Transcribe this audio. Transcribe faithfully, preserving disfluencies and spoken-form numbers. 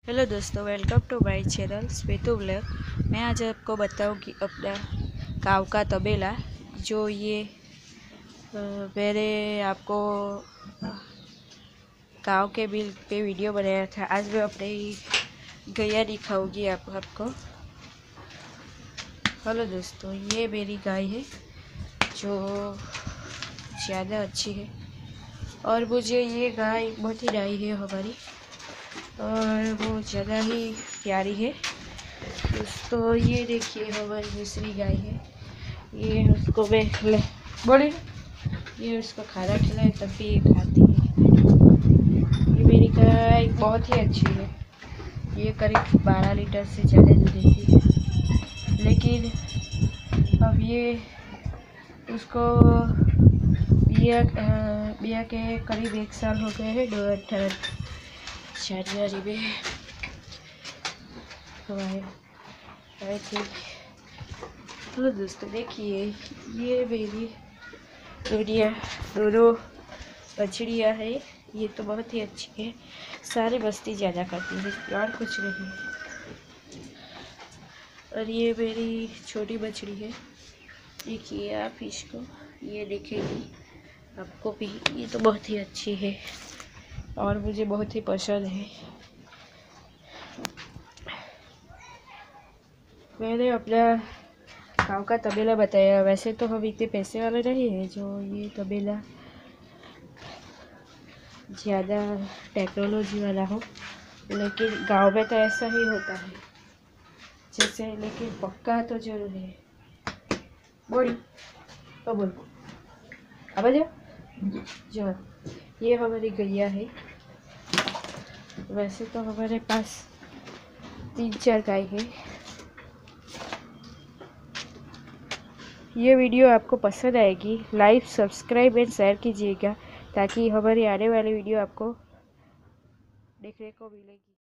Hello दोस्तों, welcome to my channel Shwetu blog. मैं आज आपको बताऊंगी अपना काव का तबेला, जो ये अ, मैंने आपको काव के बिल पे वीडियो बनाया था। आज मैं अपने गैया दिखाऊंगी आप, आपको। हेलो दोस्तों, ये मेरी गाय है जो ज़्यादा अच्छी है और मुझे ये गाय बहुत ही डाई है हमारी, और वो ज़्यादा ही प्यारी है। दोस्तों ये देखिए हमारी दूसरी गाय है। ये उसको मैं ले बोले ये उसको खाना खिलाए तब भी ये खाती है। ये मेरी गाय बहुत ही अच्छी है। ये करीब बारह लीटर से ज़्यादा दूध देती है, लेकिन अब ये उसको बिया बिया के करीब एक साल हो गए हैं। दो अठारह जनवरी में आई थी। हेलो दोस्तों, देखिए ये मेरी दुनिया दोनों बछड़ियाँ है। ये तो बहुत ही अच्छी है, सारी मस्ती ज़्यादा करती है और कुछ नहीं। और ये मेरी छोटी बछड़ी है, देखिए आप इसको, ये देखेगी आपको भी। ये तो बहुत ही अच्छी है और मुझे बहुत ही पसंद है। मैंने अपना गाँव का तबेला बताया। वैसे तो हम इतने पैसे वाले नहीं हैं जो ये तबेला ज़्यादा टेक्नोलॉजी वाला हो, लेकिन गांव में तो ऐसा ही होता है जैसे, लेकिन पक्का तो जरूर है। बोली तो बोल अब जा जो ये हमारी गैया है। वैसे तो हमारे पास तीन चार गाय है। ये वीडियो आपको पसंद आएगी, लाइक सब्सक्राइब एंड शेयर कीजिएगा ताकि हमारी आने वाली वीडियो आपको देखने को मिलेगी।